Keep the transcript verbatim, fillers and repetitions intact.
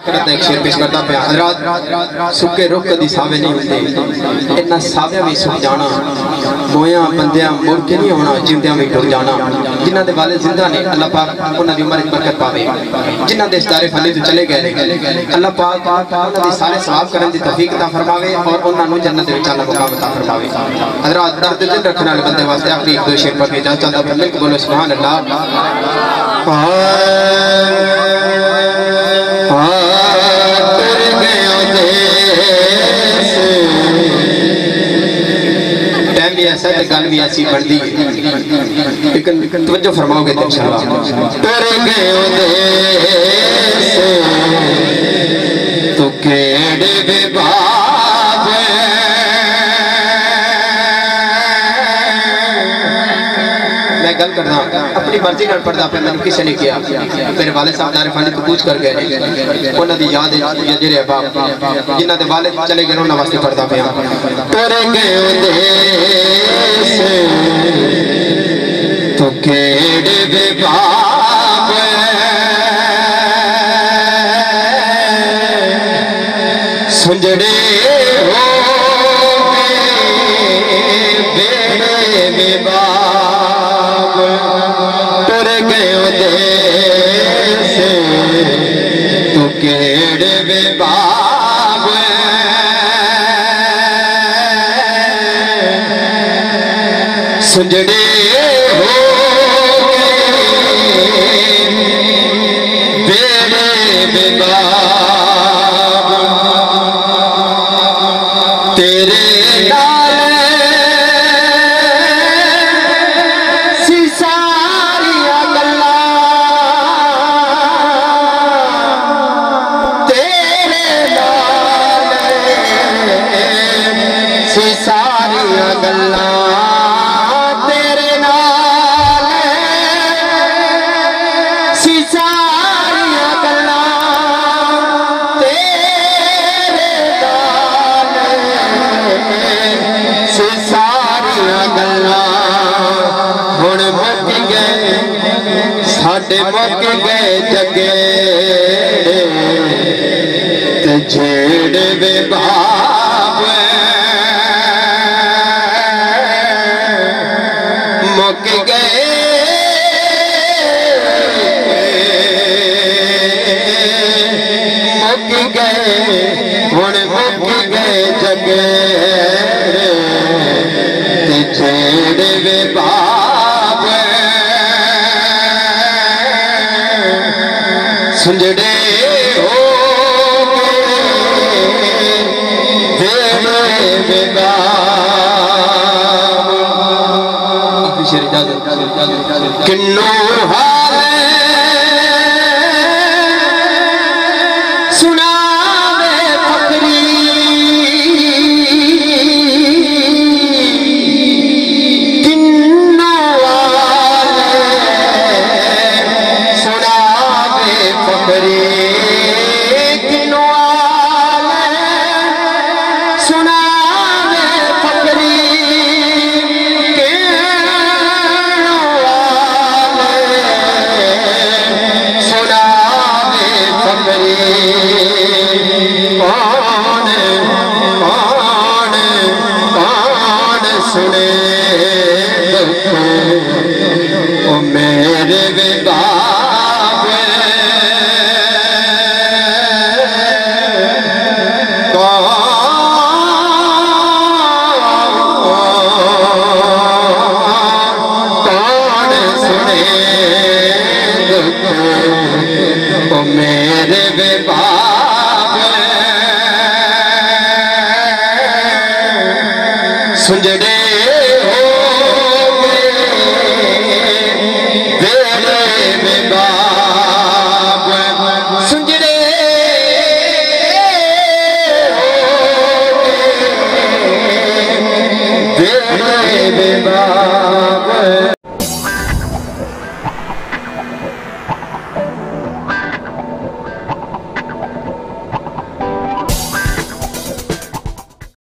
शेर पेश करता पे हजरात सुके रुख कदी सावे नहीं होंदे इन्ना सावे भी सुक जाना मोया बंदियां मुड़ के नहीं होना जिंदियां भी टुर जाना जिन्हां दे वाले जिंदा ने अल्लाह पाक उन्हां दी उम्र च बरकत पावे जिन्हां दे इस्तारे फली तो चले गए अल्लाह पाक उन्हां दी सारे सवाब करन दी तौफीक अता फरमावे और उन्हां नु जन्नत विच आला मुकाम अता फरमावे। हजरात दर्द दिल रखने वाले बंदे वास्ते आखिरी एक दो शेर पढ़ के जा चलदा फिर मिलके बोलो सुभान अल्लाह। टाइम भी ऐसा है गल भी ऐसी बढ़ती है लेकिन तवज्जो फरमाओगे तो इंशाअल्लाह। कर गए देश तो केड़े बेबाब मैं गल करना अपनी मर्जी नाल पढ़दा पे मैंने किसी ने किया मेरे वाले साहब दारे फंड तो पूछ कर गए उन्हां दी याद है जेरे बाप जिन्हां दे वाले चले गए उन्हां वास्ते पढ़दा पे कर गए देश तो केड़े बेबाब सुंजड़े हो बेड़े बेबाब कर गए देश तो केड़े बेबाब सुंजड़े हो बेड़े बेबाब तेरे सारिया गल्ला तेरे नाल सी सारिया गल्ला तेरे नाल सी सारिया गल्ला हुण मुक गए साडे मुक गए जगे ते जेड़े वे बाब मुक गए मुक गए हुण मुक गए जगे ते जेड़े वे बाब सुंजड़े हो बेड़े बेबाब किन्नू हाल सुनावे फकरी किन्नू हाल सुनावे फकरी किन्नू हाल सुनावे फकरी कौन कौन कौन सुने ओ मेरे बेबाब कौन कौन सुने ओ मेरे बेबाब सुंजड़े हो बेड़े बेबाब सुंजड़े हो बेड़े बेबाब।